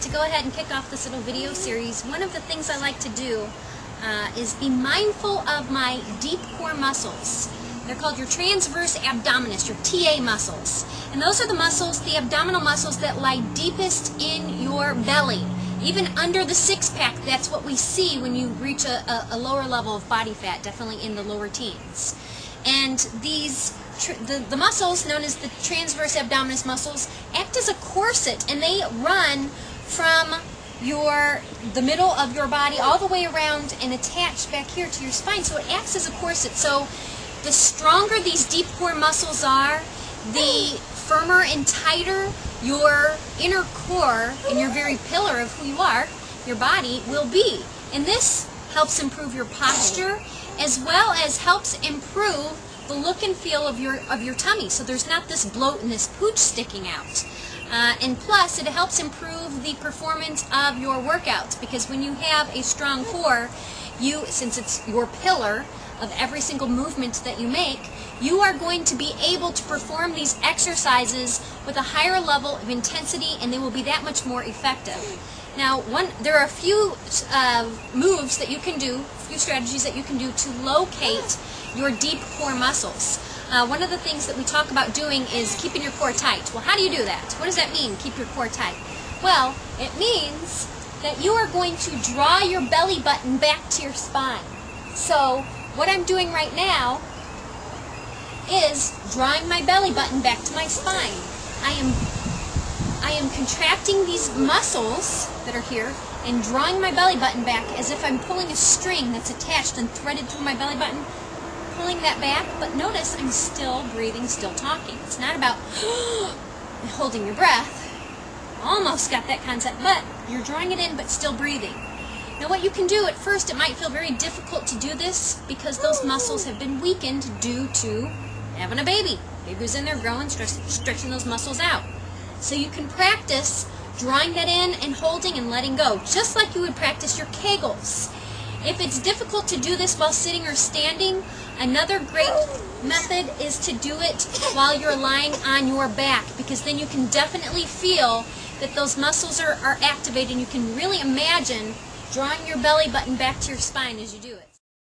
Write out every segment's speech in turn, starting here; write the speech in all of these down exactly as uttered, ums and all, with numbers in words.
to go ahead and kick off this little video series, one of the things I like to do uh, is be mindful of my deep core muscles. They're called your transverse abdominis, your T A muscles. And those are the muscles, the abdominal muscles that lie deepest in your belly. Even under the six-pack, that's what we see when you reach a, a, a lower level of body fat, definitely in the lower teens. And these, tr the, the muscles, known as the transverse abdominis muscles, act as a corset, and they run from your the middle of your body all the way around and attach back here to your spine. So it acts as a corset. So the stronger these deep core muscles are, the firmer and tighter your inner core and your very pillar of who you are, your body, will be. And this helps improve your posture, as well as helps improve the look and feel of your of your tummy, so there's not this bloat and this pooch sticking out. Uh, and plus, it helps improve the performance of your workouts, because when you have a strong core, you, since it's your pillar of every single movement that you make, you are going to be able to perform these exercises with a higher level of intensity, and they will be that much more effective. Now, one, there are a few uh, moves that you can do, a few strategies that you can do to locate your deep core muscles. Uh, one of the things that we talk about doing is keeping your core tight. Well, how do you do that? What does that mean, keep your core tight? Well, it means that you are going to draw your belly button back to your spine. So, what I'm doing right now is drawing my belly button back to my spine. I am I am contracting these muscles that are here and drawing my belly button back as if I'm pulling a string that's attached and threaded through my belly button, pulling that back. But notice I'm still breathing, still talking. It's not about holding your breath. Almost got that concept, but you're drawing it in but still breathing. Now what you can do, at first it might feel very difficult to do this because those muscles have been weakened due to having a baby. Baby's in there growing, stretch, stretching those muscles out. So you can practice drawing that in and holding and letting go, just like you would practice your Kegels. If it's difficult to do this while sitting or standing, another great method is to do it while you're lying on your back, because then you can definitely feel that those muscles are, are activated, and you can really imagine drawing your belly button back to your spine as you do it.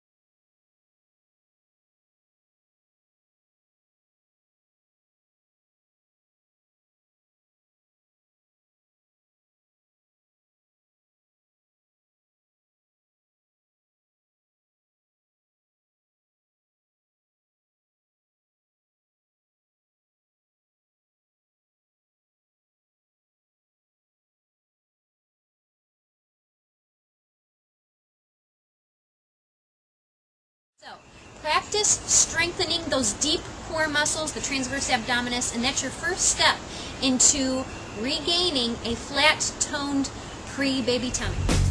So, practice strengthening those deep core muscles, the transverse abdominis, and that's your first step into regaining a flat-toned pre-baby tummy.